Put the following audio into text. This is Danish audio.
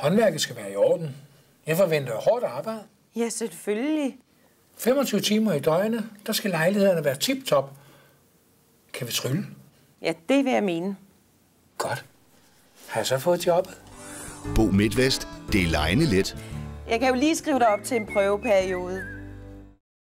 Håndværket skal være i orden. Jeg forventer hårdt arbejde. Ja, selvfølgelig. 25 timer i døgnet, der skal lejlighederne være tip-top. Kan vi trylle? Ja, det vil jeg mene. Godt. Har jeg så fået jobbet? Bo MidtVest, det er legende let. Jeg kan jo lige skrive dig op til en prøveperiode.